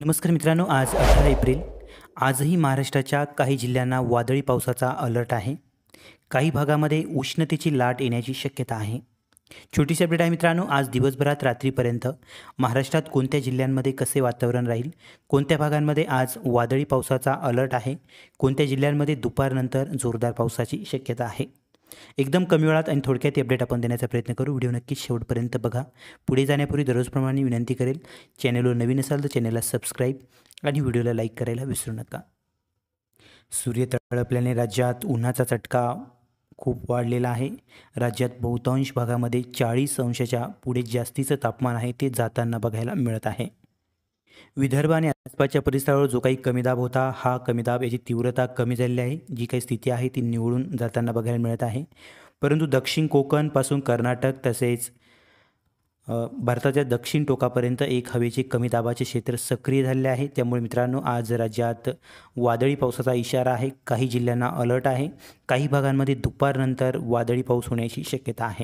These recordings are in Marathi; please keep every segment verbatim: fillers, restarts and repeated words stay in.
नमस्कार मित्रांनो, आज अठरा एप्रिल. आजही महाराष्ट्राच्या काही जिल्ह्यांना वादळी पावसाचा अलर्ट आहे. काही भागामध्ये उष्णतेची लाट येण्याची शक्यता आहे. छोटीशी अपडेट आहे मित्रांनो. आज दिवसभरात रात्रीपर्यंत महाराष्ट्रात कोणत्या जिल्ह्यांमध्ये कसे वातावरण राहील, कोणत्या भागांमध्ये आज वादळी पावसाचा अलर्ट आहे, कोणत्या जिल्ह्यांमध्ये दुपारनंतर जोरदार पावसाची शक्यता आहे. एकदम कमी वेळात आणि थोडक्यात अपडेट आपण देण्याचा प्रयत्न करू. व्हिडिओ नक्कीच शेवटपर्यंत बघा. पुढे जाण्यापूर्वी दररोजप्रमाणे विनंती करेल, चॅनलवर नवीन असाल तर चॅनलला सबस्क्राईब आणि व्हिडिओला लाईक करायला विसरू नका. सूर्य तळपल्याने राज्यात उन्हाचा चटका खूप वाढलेला आहे. राज्यात बहुतांश भागामध्ये चाळीस अंशाच्या पुढे जास्तीचं तापमान आहे ते जाताना बघायला मिळत आहे. विदर्भ आणि आसपासच्या परिसरावर जो काही कमी दाब होता, हा कमी दाब याची तीव्रता कमी झालेली आहे. जी काही स्थिती आहे ती निवळून जाताना बघायला मिळत आहे. परंतु दक्षिण कोकणपासून कर्नाटक तसेच भारताच्या दक्षिण टोकापर्यंत एक हवेचे कमी दाबाचे क्षेत्र सक्रिय झालेले आहे. त्यामुळे मित्रांनो, आज राज्यात वादळी पावसाचा इशारा आहे. काही जिल्ह्यांना अलर्ट आहे. काही भागांमध्ये दुपारनंतर वादळी पाऊस होण्याची शक्यता आहे.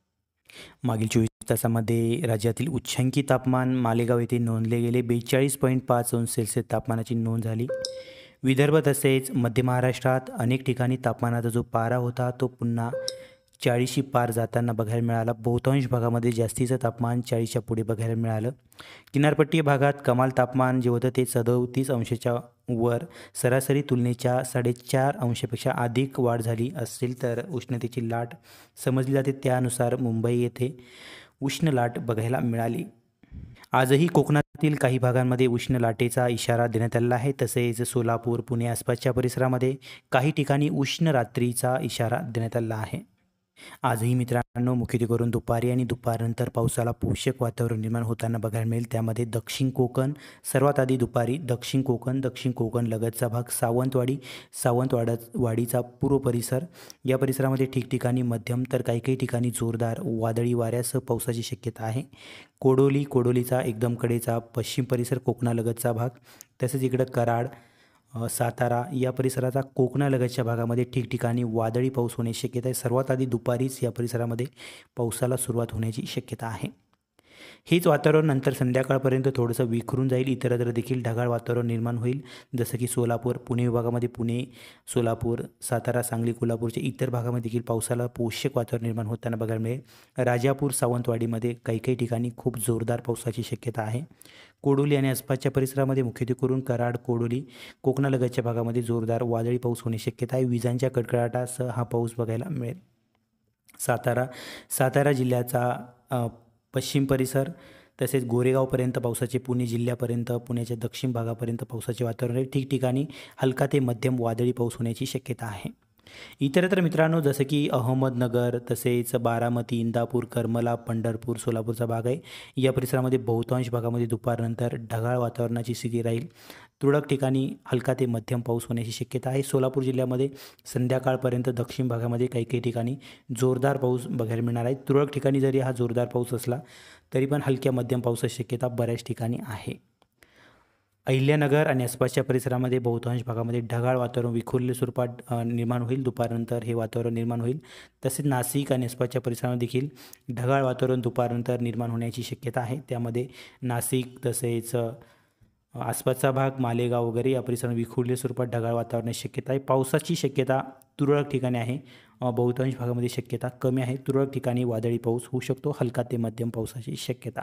मागील चोवीस तासामध्ये राज्यातील उच्चांकी तापमान मालेगाव येथे नोंदले गेले. बेचाळीस पॉईंट पाच अंश सेल्सिअस तापमानाची नोंद झाली. विदर्भ तसेच मध्य महाराष्ट्रात अनेक ठिकाणी तापमानाचा जो पारा होता तो पुन्हा चाळीसशी पार जाताना बघायला मिळाला. बहुतांश भागामध्ये जास्तीचं तापमान चाळीसच्या पुढे बघायला मिळालं. किनारपट्टी भागात कमाल तापमान जे होतं ते सदोतीस अंशाच्या वर सरासरी तुलनेच्या साडेचार अंशापेक्षा अधिक वाढ झाली असेल तर उष्णतेची लाट समजली जाते. त्यानुसार मुंबई येथे उष्ण लाट बघायला मिळाली. आजही कोकणातील काही भागांमध्ये उष्ण लाटेचा इशारा देण्यात आलेला आहे. तसेच सोलापूर, पुणे आसपासच्या परिसरामध्ये काही ठिकाणी उष्ण रात्रीचा इशारा देण्यात आलेला आहे. आजही मित्रांनो, मुख्यत्वे करून दुपारी आणि दुपारनंतर पावसाला पोषक वातावरण निर्माण होताना बघायला मिळेल. त्यामध्ये दक्षिण कोकण सर्वात आधी दुपारी, दक्षिण कोकण दक्षिण कोकण लगतचा भाग, सावंतवाडी सावंतवाडा वाडीचा पूर्व परिसर या परिसरामध्ये ठिकठिकाणी मध्यम तर काही काही ठिकाणी जोरदार वादळी वाऱ्यासह पावसाची शक्यता आहे. कोडोली कोडोलीचा एकदम कडेचा पश्चिम परिसर, कोकणालगतचा भाग, तसेच इकडं कराड, सातारा या परिसराचा कोकणालगतच्या भागामध्ये ठिकठिकाणी वादळी पाऊस होण्याची शक्यता आहे. सर्वात आधी दुपारीच या परिसरामध्ये पावसाला सुरुवात होण्याची शक्यता आहे. हेच वातावरण नंतर संध्याकाळपर्यंत थोडंसं विखरून जाईल. इतरत्र देखील ढगाळ वातावरण निर्माण होईल. जसं की सोलापूर, पुणे विभागामध्ये पुणे, सोलापूर, सातारा, सांगली, कोल्हापूरच्या इतर भागामध्ये देखील पावसाला पोषक वातावरण निर्माण होताना बघायला मिळेल. राजापूर, सावंतवाडीमध्ये काही काही ठिकाणी खूप जोरदार पावसाची शक्यता आहे. कोडोली आणि आसपासच्या परिसरामध्ये मुख्यत्वे करून कराड, कोडोली, कोकणालगतच्या भागामध्ये जोरदार वादळी पाऊस होण्याची शक्यता आहे. विजांच्या कडकडाटासह हा पाऊस बघायला मिळेल. सातारा सातारा जिल्ह्याचा पश्चिम परिसर तसेच गोरेगावपर्यंत पावसाचे, पुणे जिल्ह्यापर्यंत, पुण्याच्या दक्षिण भागापर्यंत पावसाचे वातावरण आहे. ठिकठिकाणी हलका ते मध्यम वादळी पाऊस होण्याची शक्यता आहे. इतरत्र मित्रांनो, जसं की अहमदनगर तसेच बारामती, इंदापूर, करमला, पंढरपूर, सोलापूरचा भाग आहे. या परिसरामध्ये बहुतांश भागामध्ये दुपारनंतर ढगाळ वातावरणाची स्थिती राहील. तुरळक ठिकाणी हलका ते मध्यम पाऊस होण्याची शक्यता आहे. सोलापूर जिल्ह्यामध्ये संध्याकाळपर्यंत दक्षिण भागामध्ये काही काही ठिकाणी जोरदार पाऊस बघायला मिळणार आहे. तुरळक ठिकाणी जरी हा जोरदार पाऊस असला तरी पण हलक्या मध्यम पावसाची शक्यता बऱ्याच ठिकाणी आहे. अहिल्यानगर आणि आसपासच्या परिसरामध्ये बहुतांश भागामध्ये ढगाळ वातावरण विखुरले स्वरूपात निर्माण होईल. दुपारनंतर हे वातावरण निर्माण होईल. तसेच नाशिक आणि आसपासच्या परिसरामध्ये देखील ढगाळ वातावरण दुपारनंतर निर्माण होण्याची शक्यता आहे. त्यामध्ये नाशिक तसेच आसपासचा भाग, मालेगाव वगैरे या परिसरात विखुरले स्वरूपात ढगाळ वातावरणाची शक्यता आहे. पावसाची शक्यता तुरळक ठिकाणी आहे. बहुतांश भागामध्ये शक्यता कमी आहे. तुरळक ठिकाणी वादळी पाऊस होऊ शकतो. हलका ते मध्यम पावसाची शक्यता.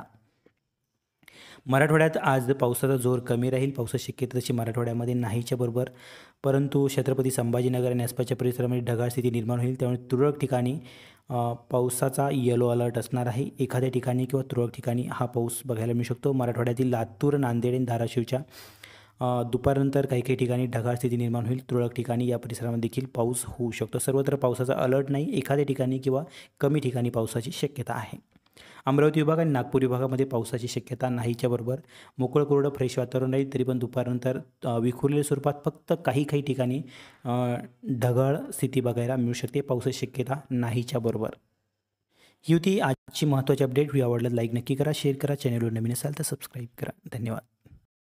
मराठवाड्यात आज पावसाचा जोर कमी राहील. पावसाची शक्यता तशी मराठवाड्यामध्ये नाहीच्या बरोबर, परंतु छत्रपती संभाजीनगर आणि आसपासच्या परिसरामध्ये ढगाळ स्थिती निर्माण होईल. त्यामुळे तुरळक ठिकाणी पावसाचा येलो अलर्ट असणार आहे. एखाद्या ठिकाणी किंवा तुरळक ठिकाणी हा पाऊस बघायला मिळू शकतो. मराठवाड्यातील लातूर, नांदेड आणि धाराशिवच्या दुपारनंतर काही काही ठिकाणी ढगाळ स्थिती निर्माण होईल. तुरळक ठिकाणी या परिसरामध्ये देखील पाऊस होऊ शकतो. सर्वत्र पावसाचा अलर्ट नाही, एखाद्या ठिकाणी किंवा कमी ठिकाणी पावसाची शक्यता आहे. अमरावती विभाग आणि नागपूर विभागामध्ये पावसाची शक्यता नाहीच्या बरोबर. मोकळं कोरडं फ्रेश वातावरण राहील. तरी पण दुपारनंतर विखुरलेल्या स्वरूपात फक्त काही काही ठिकाणी ढगाळ स्थिती बघायला मिळू शकते. पावसाची शक्यता नाहीच्या बरोबर. ही होती आजची महत्त्वाची अपडेट. व्हिडिओ आवडला लाईक नक्की करा, शेअर करा, चॅनलवर नवीन असाल तर सबस्क्राईब करा. धन्यवाद.